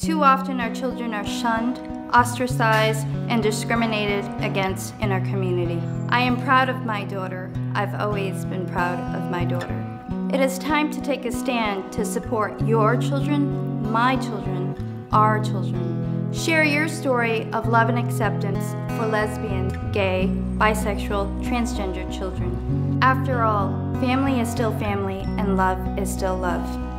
Too often our children are shunned, ostracized, and discriminated against in our community. I am proud of my daughter. I've always been proud of my daughter. It is time to take a stand to support your children, my children, our children. Share your story of love and acceptance for lesbian, gay, bisexual, transgender children. After all, family is still family and love is still love.